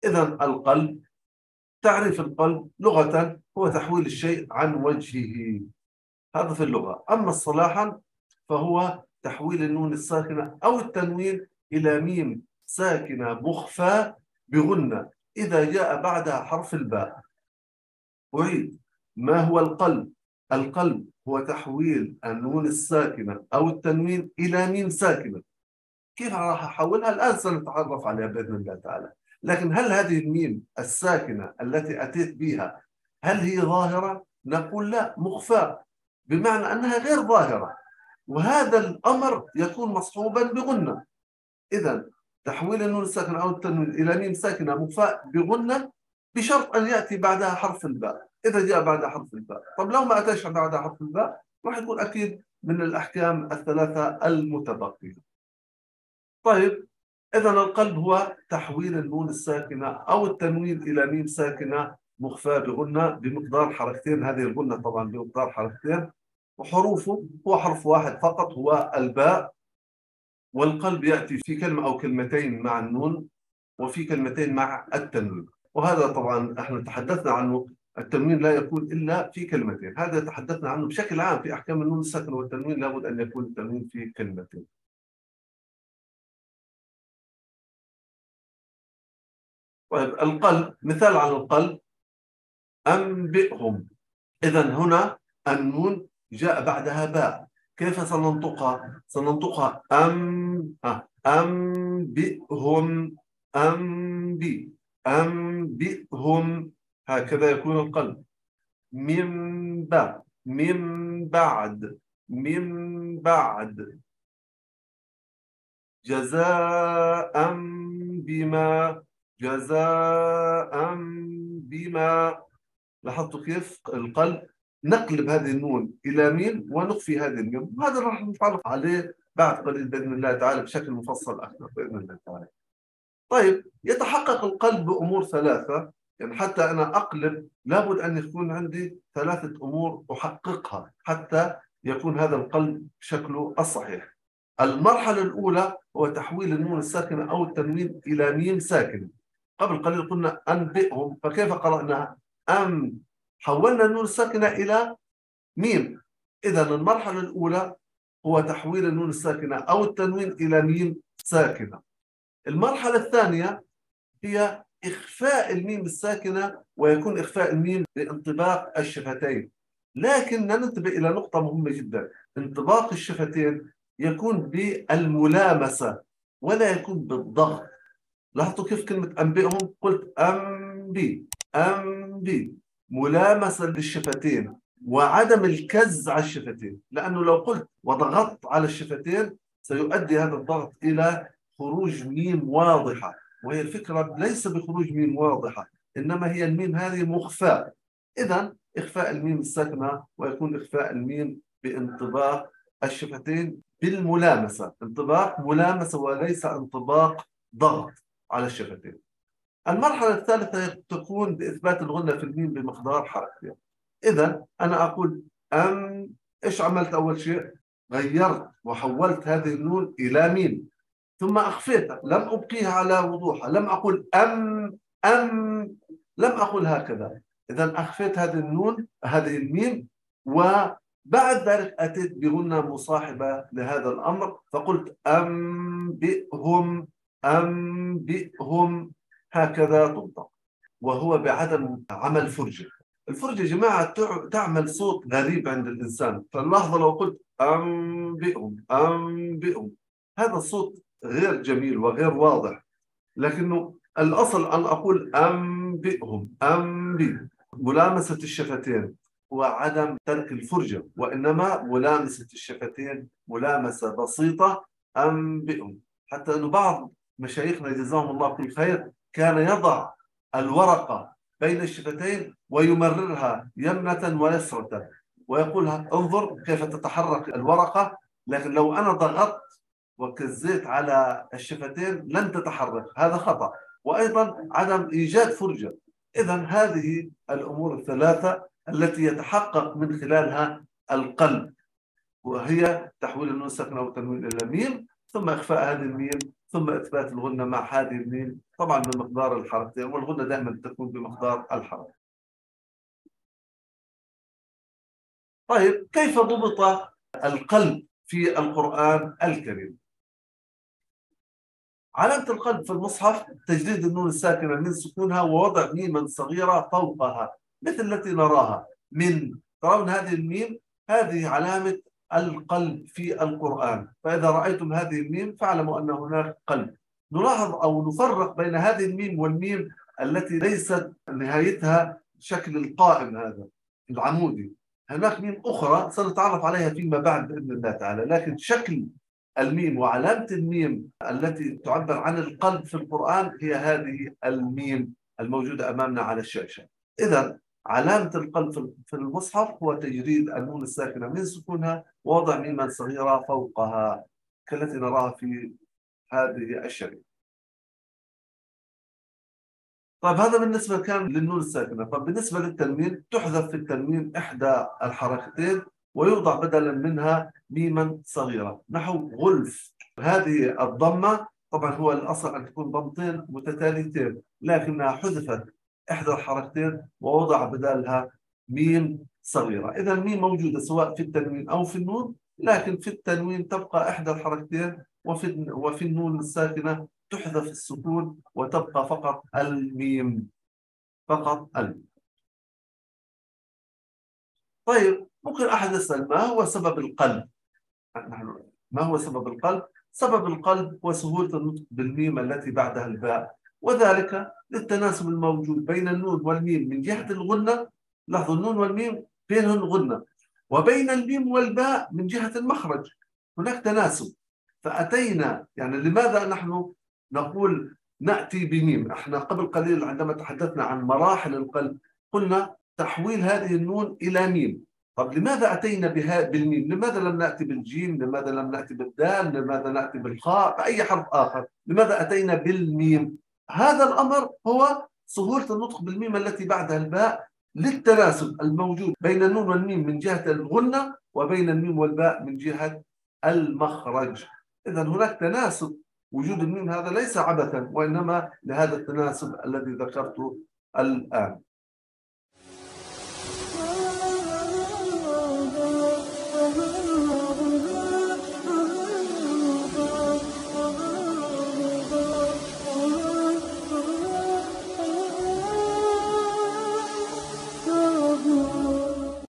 إذا القلب، تعريف القلب لغة هو تحويل الشيء عن وجهه، هذا في اللغة. أما اصطلاحا فهو تحويل النون الساكنة أو التنوين إلى ميم ساكنة مخفاة بغنة إذا جاء بعدها حرف الباء. أعيد، ما هو القلب؟ القلب هو تحويل النون الساكنة أو التنوين إلى ميم ساكنة. كيف راح أحولها؟ الآن سنتعرف عليها بإذن الله تعالى. لكن هل هذه الميم الساكنة التي أتيت بها هل هي ظاهرة؟ نقول لا، مخفاة، بمعنى أنها غير ظاهرة، وهذا الأمر يكون مصحوبا بغنة. إذا تحويل النون الساكنة أو التنوين إلى ميم ساكنة مخفاة بغنة بشرط أن يأتي بعدها حرف الباء. إذا جاء بعدها حرف الباء، طب لو ما أتاش بعدها حرف الباء راح يكون أكيد من الأحكام الثلاثة المتبقية. طيب، إذا القلب هو تحويل النون الساكنة أو التنوين إلى ميم ساكنة مخفاة بغنة بمقدار حركتين. هذه الغنة طبعا بمقدار حركتين، وحروفه هو حرف واحد فقط هو الباء. والقلب يأتي في كلمة أو كلمتين مع النون، وفي كلمتين مع التنوين. وهذا طبعا احنا تحدثنا عنه، التنوين لا يكون إلا في كلمتين، هذا تحدثنا عنه بشكل عام في أحكام النون الساكنة والتنوين، لابد أن يكون التنوين في كلمتين. طيب، القلب، مثال على القلب، أنبئهم. إذا هنا النون جاء بعدها باء، كيف سننطقها؟ سننطقها أنبئهم، أنبئهم، هكذا يكون القلب. من بعد جزاء بما جزاء بما. لاحظتوا كيف القلب نقلب هذه النون إلى ميم ونخفي هذه الميم؟ هذا راح نتعرف عليه بعد قليل بإذن الله تعالى بشكل مفصل أكثر بإذن الله تعالى. طيب، يتحقق القلب بأمور ثلاثة، يعني حتى أنا أقلب لابد أن يكون عندي ثلاثة أمور أحققها حتى يكون هذا القلب شكله الصحيح. المرحلة الأولى هو تحويل النون الساكنة أو التنوين إلى ميم ساكنة. قبل قليل قلنا أنبئهم، فكيف قرأناها؟ حولنا النون الساكنة إلى ميم. إذا المرحلة الأولى هو تحويل النون الساكنة أو التنوين إلى ميم ساكنة. المرحلة الثانية هي إخفاء الميم الساكنة، ويكون إخفاء الميم بانطباق الشفتين. لكن ننتبه إلى نقطة مهمة جدا، انطباق الشفتين يكون بالملامسة ولا يكون بالضغط. لاحظتوا كيف كلمة أنبئهم قلت أنبي، ملامسة للشفتين وعدم الكز على الشفتين، لأنه لو قلت وضغطت على الشفتين سيؤدي هذا الضغط إلى خروج ميم واضحة، وهي الفكرة ليس بخروج ميم واضحة، إنما هي الميم هذه مخفاة. إذن إخفاء الميم الساكنة، ويكون إخفاء الميم بانطباق الشفتين بالملامسة، انطباق ملامسة وليس انطباق ضغط على الشفتين. المرحلة الثالثة تكون بإثبات الغنة في الميم بمقدار حركتين. إذا أنا أقول إيش عملت أول شيء؟ غيرت وحولت هذه النون إلى ميم، ثم أخفيتها، لم أبقيها على وضوحها، لم أقول لم أقول هكذا. إذا أخفيت هذه النون، هذه الميم، وبعد ذلك أتيت بغنة مصاحبة لهذا الأمر، فقلت أنبئهم، هكذا تنطق، وهو بعدم عمل فرجة. الفرجة يا جماعة تعمل صوت غريب عند الإنسان، فاللحظة لو قلت أنبئهم، هذا الصوت غير جميل وغير واضح، لكنه الأصل أن أقول أنبئهم، ملامسة الشفتين وعدم ترك الفرجة، وإنما ملامسة الشفتين ملامسة بسيطة. أنبئهم، حتى أن بعض مشايخنا جزاهم الله كل خير كان يضع الورقة بين الشفتين ويمررها يمنة ويسرة ويقولها انظر كيف تتحرك الورقة، لكن لو أنا ضغطت وكزيت على الشفتين لن تتحرك، هذا خطأ، وأيضا عدم إيجاد فرجة. إذن هذه الأمور الثلاثة التي يتحقق من خلالها القلب، وهي تحويل النون الساكنة والتنوين إلى ميم، ثم إخفاء هذه الميم، ثم إثبات الغنة مع هذه الميم طبعا بمقدار الحركتين، والغنة دائما تكون بمقدار الحركة. طيب كيف ضبط القلب في القرآن الكريم؟ علامة القلب في المصحف تجديد النون الساكنة من سكونها ووضع ميما صغيرة فوقها مثل التي نراها ترون هذه الميم، هذه علامة القلب في القرآن، فإذا رأيتم هذه الميم فاعلموا أن هناك قلب. نلاحظ أو نفرق بين هذه الميم والميم التي ليست نهايتها شكل القائم هذا العمودي. هناك ميم أخرى سنتعرف عليها فيما بعد بإذن الله تعالى، لكن شكل الميم وعلامة الميم التي تعبر عن القلب في القرآن هي هذه الميم الموجودة أمامنا على الشاشة. إذا علامة القلب في المصحف هو تجريد النون الساكنة من سكونها ووضع ميما صغيرة فوقها كالتي نراها في هذه الشريحة. طيب هذا بالنسبة كان للنون الساكنة. طيب بالنسبة للتنوين تحذف في التنوين إحدى الحركتين ويوضع بدلا منها ميما صغيرة نحو غلف. هذه الضمة طبعا هو الأصل أن تكون ضمتين متتاليتين، لكنها حذفت إحدى الحركتين ووضع بدلها ميم صغيرة. إذا الميم موجودة سواء في التنوين أو في النون، لكن في التنوين تبقى إحدى الحركتين، وفي النون الساكنة تحذف السكون وتبقى فقط الميم، فقط الميم. طيب ممكن أحد يسأل ما هو سبب القلب؟ ما هو سبب القلب؟ سبب القلب هو سهولة النطق بالميم التي بعدها الباء، وذلك للتناسب الموجود بين النون والميم من جهة الغنة. لاحظوا النون والميم بينهم غنة، وبين الميم والباء من جهة المخرج هناك تناسب. فأتينا يعني لماذا نحن نقول نأتي بميم؟ احنا قبل قليل عندما تحدثنا عن مراحل القلب قلنا تحويل هذه النون إلى ميم. طب لماذا أتينا بالميم؟ لماذا لم نأتي بالجيم؟ لماذا لم نأتي بالدال؟ لماذا نأتي بالخاء؟ بأي حرف آخر؟ لماذا أتينا بالميم؟ هذا الأمر هو سهولة النطق بالميم التي بعدها الباء للتناسب الموجود بين النون والميم من جهة الغنة وبين الميم والباء من جهة المخرج. إذا هناك تناسب، وجود الميم هذا ليس عبثا وإنما لهذا التناسب الذي ذكرته الآن.